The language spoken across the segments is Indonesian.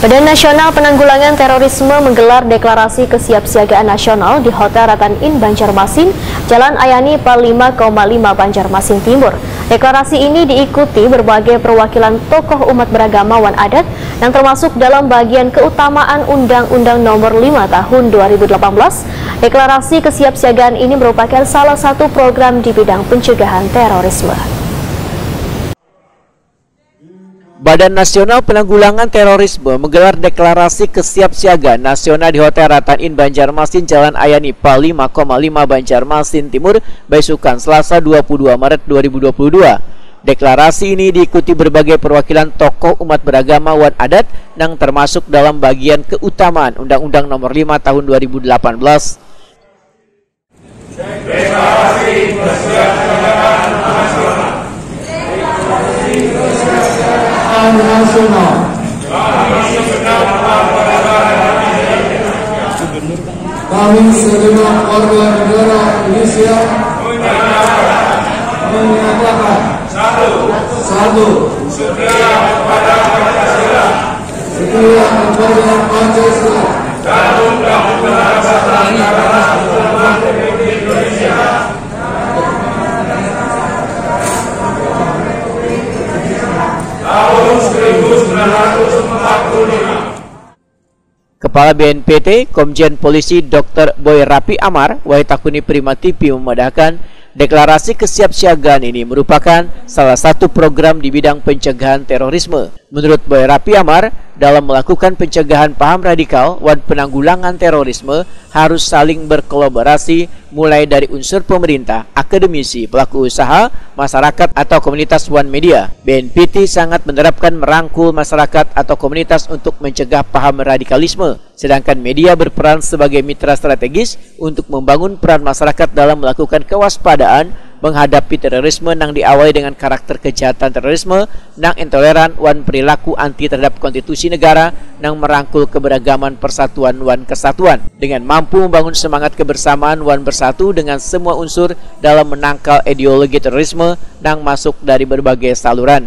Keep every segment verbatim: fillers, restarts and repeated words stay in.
Badan Nasional Penanggulangan Terorisme menggelar deklarasi kesiapsiagaan nasional di Hotel Ratan Inn Banjarmasin, Jalan Ayani Pal lima koma lima Banjarmasin Timur. Deklarasi ini diikuti berbagai perwakilan tokoh umat beragama wan adat yang termasuk dalam bagian keutamaan Undang-Undang Nomor lima Tahun dua ribu delapan belas. Deklarasi kesiapsiagaan ini merupakan salah satu program di bidang pencegahan terorisme. Badan Nasional Penanggulangan Terorisme menggelar deklarasi kesiapsiagaan nasional di Hotel Ratan Inn Banjarmasin, Jalan Ayani Pal lima koma lima Banjarmasin Timur, Besukan, Selasa dua puluh dua Maret dua ribu dua puluh dua. Deklarasi ini diikuti berbagai perwakilan tokoh umat beragama wan adat yang termasuk dalam bagian keutamaan Undang-Undang Nomor lima Tahun dua ribu delapan belas. Deklarasi kesiapsiagaan nasional. Nasional. Kami segenap warga negara Indonesia menyatakan satu, satu setia kepada Pancasila, setia kepada Pancasila dan Undang-Undang Dasar Negara Kesatuan Republik Indonesia. Tahun seribu sembilan ratus empat puluh lima. Kepala B N P T, Komjen Polisi Doktor Boy Rapi Amar, Waitakuni Prima T V memandangkan deklarasi kesiapsiagaan ini merupakan salah satu program di bidang pencegahan terorisme. Menurut Boy Rapi Amar, dalam melakukan pencegahan paham radikal dan penanggulangan terorisme harus saling berkolaborasi mulai dari unsur pemerintah, akademisi, pelaku usaha, masyarakat atau komunitas wan media. B N P T sangat menerapkan merangkul masyarakat atau komunitas untuk mencegah paham radikalisme, sedangkan media berperan sebagai mitra strategis untuk membangun peran masyarakat dalam melakukan kewaspadaan menghadapi terorisme yang diawali dengan karakter kejahatan terorisme, yang intoleran wan perilaku anti terhadap konstitusi negara, yang merangkul keberagaman persatuan wan kesatuan, dengan mampu membangun semangat kebersamaan wan bersatu dengan semua unsur dalam menangkal ideologi terorisme yang masuk dari berbagai saluran.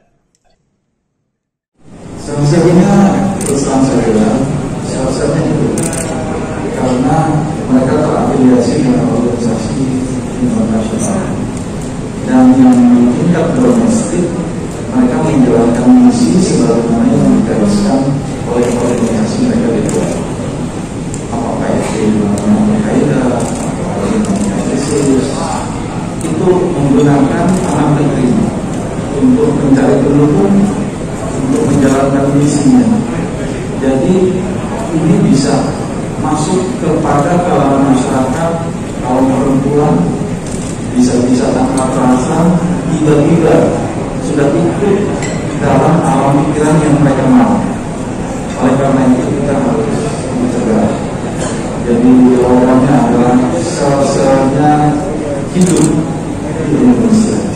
Salah satunya terus terang saja, salah satunya itu karena mereka terafiliasi dengan organisasi internasional dan yang tingkat domestik mereka menjalankan misi sebagaimana yang digariskan oleh organisasi mereka di luar, apakah itu Al-Qaeda atau ISIS, itu menggunakan anak negeri untuk mencari pendukung untuk menjalankan misinya. Jadi ini bisa masuk kepada kalangan masyarakat, kaum perempuan, bisa-bisa tanpa terasa tiba-tiba sudah ikut dalam alam pikiran yang mereka mau. Oleh karena itu kita harus mencegah. Jadi jawabannya adalah sel-selnya hidup di Indonesia.